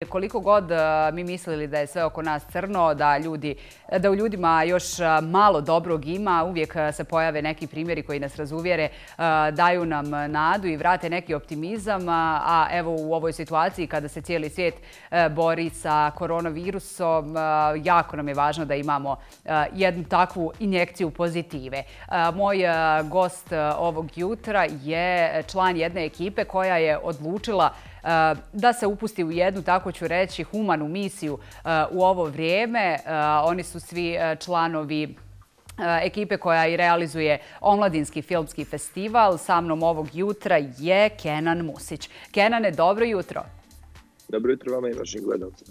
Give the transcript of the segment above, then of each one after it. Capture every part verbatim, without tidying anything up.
jer koliko god mi mislili da je sve oko nas crno, da, ljudi, da u ljudima još malo dobrog ima, uvijek se pojave neki primjeri koji nas razuvjere, daju nam nadu i vrate neki optimizam, a evo u ovoj situaciji kada se cijeli svijet bori sa koronavirusom, jako nam je važno da imamo jednu takvu injekciju pozitive. Moj gost ovog jutra je član jedne ekipe koja je odlučila da se upusti u jednu, tako ću reći, humanu misiju u ovo vrijeme. Oni su svi članovi ekipe koja i realizuje Omladinski filmski festival. Sa mnom ovog jutra je Kenan Musić. Kenane, dobro jutro. Dobro jutro vama i vašim gledalcima.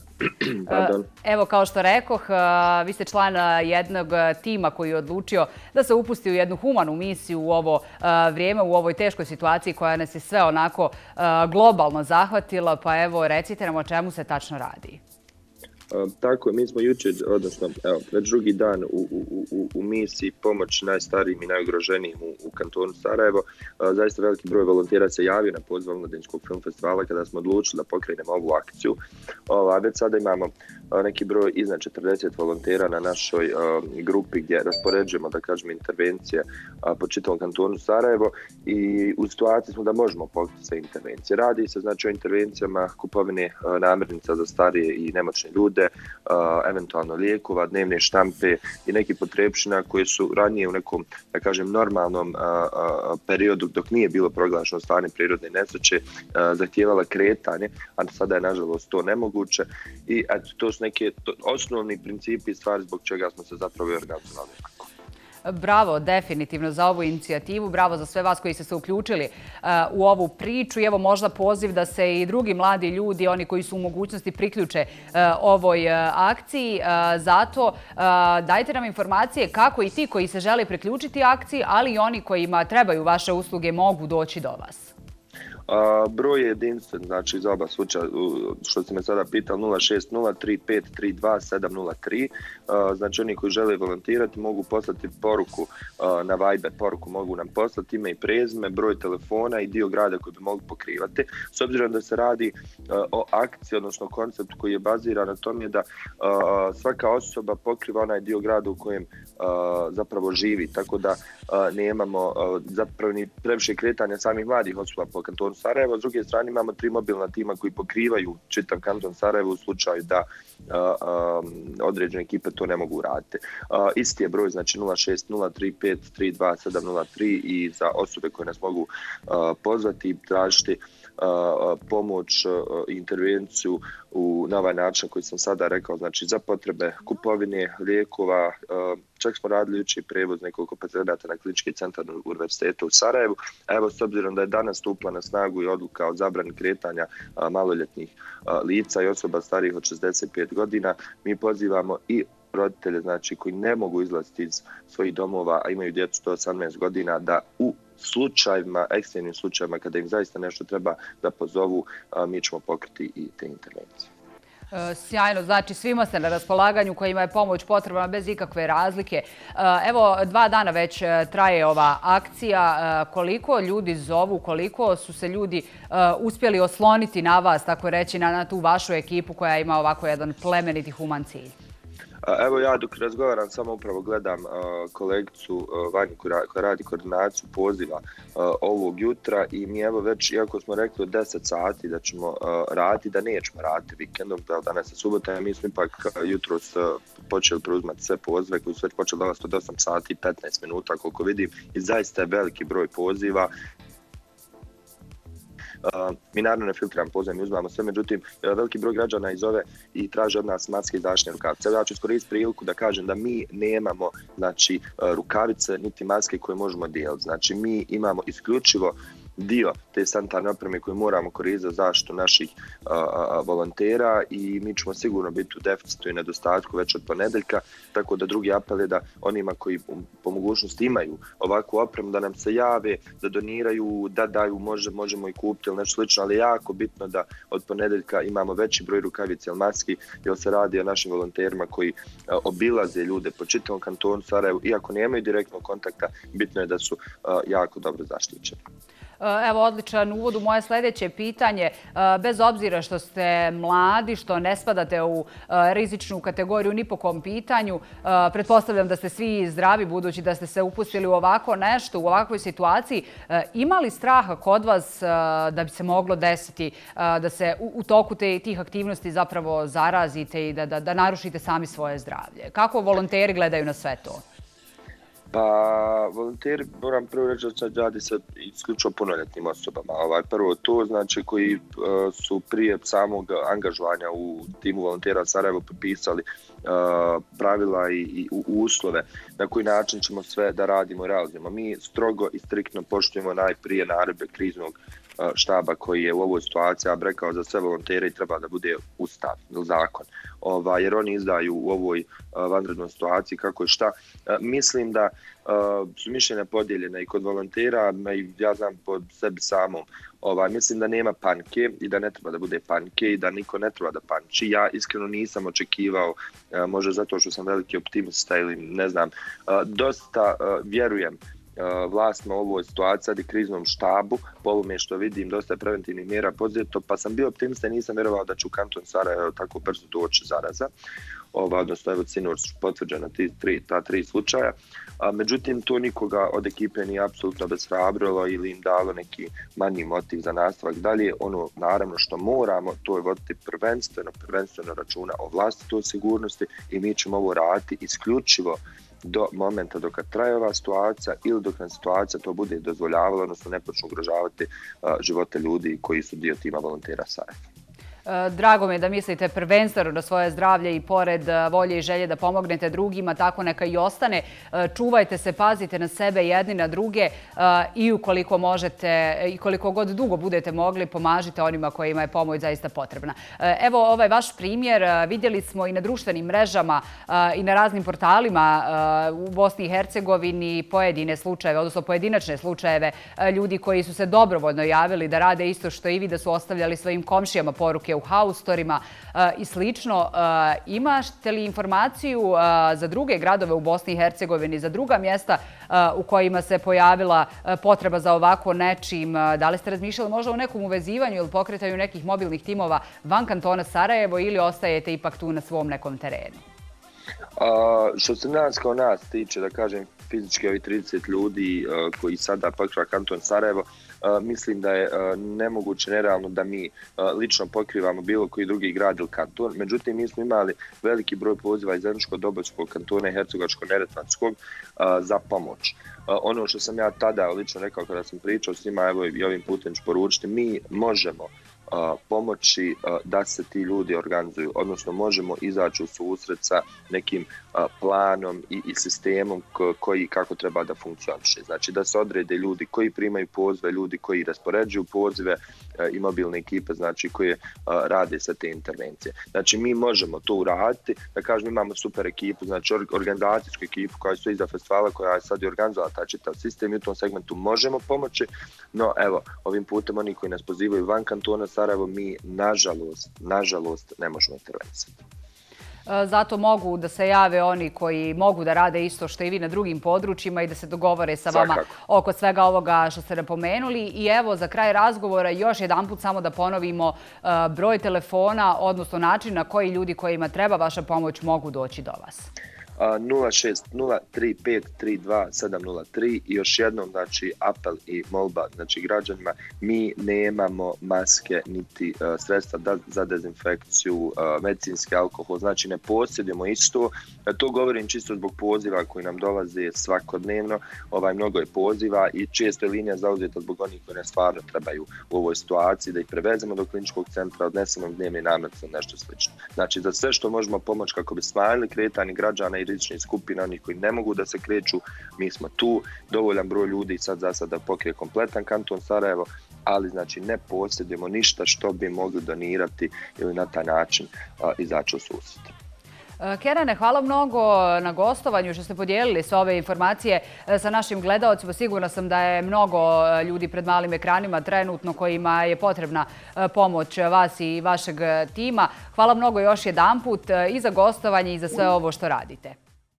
Evo, kao što rekoh, vi ste član jednog tima koji je odlučio da se upusti u jednu humanu misiju u ovo vrijeme, u ovoj teškoj situaciji koja nas je sve onako globalno zahvatila. Pa evo, recite nam o čemu se tačno radi. Tako je, mi smo jučer, odnosno evo, već drugi dan u, u, u, u misiji pomoć najstarijim i najugroženijim u, u kantonu Sarajevo. Zaista veliki broj volontera se javio na poziv Omladinskog film festivala kada smo odlučili da pokrenemo ovu akciju. Ova, već sada imamo neki broj iznad četrdeset volontera na našoj uh, grupi gdje raspoređujemo, da kažem, intervencije uh, po čitavom kantonu Sarajevo i u situaciji smo da možemo pokriti sve intervencije. Radi se znači o intervencijama kupovine uh, namirnica za starije i nemoćne ljude, uh, eventualno lijekova, dnevne štampe i neki potrepština koje su ranije u nekom, da kažem, normalnom uh, uh, periodu dok nije bilo proglašeno stanje prirodne nesreće uh, zahtijevala kretanje, a sada je nažalost to nemoguće i eto, to su neki osnovni principi i stvari zbog čega smo se zapravo i organizovali. Bravo, definitivno za ovu inicijativu, bravo za sve vas koji ste se uključili uh, u ovu priču i evo možda poziv da se i drugi mladi ljudi, oni koji su u mogućnosti priključe uh, ovoj uh, akciji. Uh, zato uh, dajte nam informacije kako i ti koji se žele priključiti akciji, ali i oni kojima trebaju vaše usluge mogu doći do vas. Uh, broj je jedinstven, znači za oba slučaja, što ste me sada pitali, nula šest nula tri pet tri dva sedam nula tri. Uh, znači oni koji žele volontirati mogu poslati poruku uh, na Viber, poruku mogu nam poslati ime i prezime, broj telefona i dio grada koji bi mogli pokrivati. S obzirom da se radi uh, o akciji, odnosno koncept koji je baziran na tom je da uh, svaka osoba pokriva onaj dio grada u kojem uh, zapravo živi, tako da uh, nemamo uh, zapravo ni previše kretanja samih mladih osoba po kantonu Sarajevo. S druge strane imamo tri mobilna tima koji pokrivaju čitav kanton Sarajevo u slučaju da uh, um, određene ekipe to ne mogu raditi. Uh, isti je broj, znači nula šest nula tri pet tri dva sedam nula tri i za osobe koje nas mogu uh, pozvati i tražiti Uh, pomoć i uh, intervenciju u, na ovaj način koji sam sada rekao, znači za potrebe kupovine lijekova. Uh, čak smo radili jučer prevoz nekoliko pacijenata na klinički centar univerziteta u Sarajevu. Evo, s obzirom da je danas stupila na snagu i odluka o zabrani kretanja uh, maloljetnih uh, lica i osoba starijih od šezdeset pet godina, mi pozivamo i roditelje, znači koji ne mogu izlaziti iz svojih domova, a imaju djecu do osamnaest godina, da u slučajima, ekstremnim slučajima, kada im zaista nešto treba da pozovu, mi ćemo pokriti i te intervencije. Sjajno, znači svima ste na raspolaganju kojima je pomoć potrebna bez ikakve razlike. Evo, dva dana već traje ova akcija. Koliko ljudi zovu, koliko su se ljudi uspjeli osloniti na vas, tako reći, na, na tu vašu ekipu koja ima ovako jedan plemeniti human cilj? Evo ja dok razgovaram samo upravo gledam uh, kolegicu uh, Vanju koja, koja radi koordinaciju poziva uh, ovog jutra i mi evo već, iako smo rekli od deset sati da ćemo uh, raditi, da nećemo raditi vikendom, da danas je subota, mi smo ipak uh, jutros uh, počeli preuzimati sve pozive koji su već počeli dolaziti od osam sati i petnaest minuta koliko vidim i zaista je veliki broj poziva. Uh, mi naravno ne filtriramo pozive, mi uzmamo sve, međutim uh, veliki broj građana izove i traže od nas maske i zaštitne rukavice. Ja ću iskoristiti priliku da kažem da mi nemamo, znači, uh, rukavice niti maske koje možemo dijeliti. Znači mi imamo isključivo dio te sanitarne opreme koju moramo koristiti za zaštitu naših a, a, volontera i mi ćemo sigurno biti u deficitu i nedostatku već od ponedeljka, tako da drugi apel je da onima koji po mogućnosti imaju ovakvu opremu da nam se jave, da doniraju, da daju, može, možemo i kupiti ili nešto slično, ali je jako bitno da od ponedeljka imamo veći broj rukavica ili maski, jer se radi o našim volonterima koji a, obilaze ljude po čitavom kantonu Sarajevu, iako nemaju direktnog kontakta, bitno je da su a, jako dobro zaštićeni. Evo, odličan uvod u moje sljedeće pitanje. Bez obzira što ste mladi, što ne spadate u rizičnu kategoriju ni po kom pitanju, pretpostavljam da ste svi zdravi budući da ste se upustili u ovako nešto, u ovakvoj situaciji. Ima li straha kod vas da bi se moglo desiti da se u toku tih aktivnosti zapravo zarazite i da narušite sami svoje zdravlje? Kako volonteri gledaju na sve to? Pa, volonteri, moram prvo reći da se radi se isključivo punoljetnim osobama. Ovaj, prvo to, znači, koji uh, su prije samog angažovanja u timu volontera Sarajevo potpisali uh, pravila i, i uslove na koji način ćemo sve da radimo i realizujemo. Mi strogo i striktno poštujemo najprije naredbe kriznog štaba koji je u ovoj situaciji, ja bih rekao, za sve volontere i treba da bude ustav ili zakon, Ova, jer oni izdaju u ovoj uh, vanrednoj situaciji kako je šta. Uh, mislim da uh, su mišljenja podijeljene i kod volontera, i ja znam po sebi samom. Ovaj, mislim da nema panike i da ne treba da bude panike i da niko ne treba da paniči. Ja iskreno nisam očekivao, uh, možda zato što sam veliki optimista ili ne znam, uh, dosta uh, vjerujem vlastno u ovoj situaciji i kriznom štabu, po ovome što vidim dosta je preventivnih mjera podzeto, pa sam bio optimista i nisam vjerovao da će u kanton Sarajevo tako brzo doći zaraza. Ova, odnosno, evo, sinoć potvrđena ti, tri, ta tri slučaja. A, međutim, to nikoga od ekipe nije apsolutno bezhrabrilo ili im dalo neki manji motiv za nastavak dalje. Ono, naravno, što moramo, to je voditi prvenstveno, prvenstveno računa o vlastitoj sigurnosti i mi ćemo ovo raditi isključivo do momenta dok traje ova situacija ili dok nam situacija to bude dozvoljavala, odnosno ne počnu ugrožavati uh, živote ljudi koji su dio tima volontera Sarajeva. Drago mi je da mislite prvenstveno na svoje zdravlje i pored volje i želje da pomognete drugima, tako neka i ostane. Čuvajte se, pazite na sebe jedni na druge i ukoliko možete i koliko god dugo budete mogli, pomažite onima kojima je pomoć zaista potrebna. Evo ovaj vaš primjer, vidjeli smo i na društvenim mrežama i na raznim portalima u Bosni i Hercegovini pojedine slučajeve, odnosno pojedinačne slučajeve ljudi koji su se dobrovoljno javili da rade isto što i vi, da su ostavljali svojim komšijama poruke u haustorima i slično. Imate li informaciju za druge gradove u Bosni i Hercegovini, za druga mjesta u kojima se pojavila potreba za ovako nečim? Da li ste razmišljali možda o nekom uvezivanju ili pokretanju nekih mobilnih timova van kantona Sarajevo ili ostajete ipak tu na svom nekom terenu? A, što se nas kao nas tiče, da kažem, fizički ovi trideset ljudi a, koji sada pokriva kanton Sarajevo, a, mislim da je a, nemoguće, nerealno da mi a, lično pokrivamo bilo koji drugi grad ili kanton. Međutim, mi smo imali veliki broj poziva iz Zeničko-Dobojskog kantona i Hercegovačko-Neretvanskog za pomoć. A, ono što sam ja tada lično rekao kada sam pričao s njima, evo i ovim putem ću poručiti, mi možemo pomoći da se ti ljudi organizuju, odnosno možemo izaći u susret sa nekim planom i, i sistemom koji kako treba da funkcioniše. Znači da se odrede ljudi koji primaju pozive, ljudi koji raspoređuju pozive i mobilne ekipe, znači koje rade sa te intervencije. Znači mi možemo to uraditi, da kažem imamo super ekipu, znači organizacijsku ekipu koja je iza festivala, koja je sad i organizovala taj čitav sistem i u tom segmentu možemo pomoći, no evo, ovim putem oni koji nas pozivaju van kantona Sarajevo, mi nažalost, nažalost ne možemo intervenisati. Zato mogu da se jave oni koji mogu da rade isto što i vi na drugim područjima i da se dogovore sa vama oko svega ovoga što ste napomenuli. I evo, za kraj razgovora još jedan put samo da ponovimo broj telefona, odnosno način na koji ljudi kojima treba vaša pomoć mogu doći do vas. nula šest nula tri pet tri dva sedam nula tri i još jednom, znači, apel i molba, znači, građanima, mi nemamo maske niti uh, sredstva da, za dezinfekciju, uh, medicinski alkohol, znači ne posjedujemo isto. To govorim čisto zbog poziva koji nam dolaze svakodnevno, ovaj, mnogo je poziva i često je linija zauzeta zbog onih koji nas stvarno trebaju u ovoj situaciji, da ih prevezemo do kliničkog centra, odnesemo dnevni namirnice, nešto slično. Znači, za sve što možemo pomoći kako bi smanjili kretanje građana i rizičnih skupina, onih koji ne mogu da se kreću, mi smo tu, dovoljan broj ljudi sad za sad da pokrije kompletan kanton Sarajevo, ali znači ne posjedujemo ništa što bi mogli donirati ili na taj način a, izaći u susret. Kerane, hvala mnogo na gostovanju što ste podijelili sve ove informacije sa našim gledaocima. Sigurna sam da je mnogo ljudi pred malim ekranima trenutno kojima je potrebna pomoć vas i vašeg tima. Hvala mnogo još jedanput i za gostovanje i za sve ovo što radite.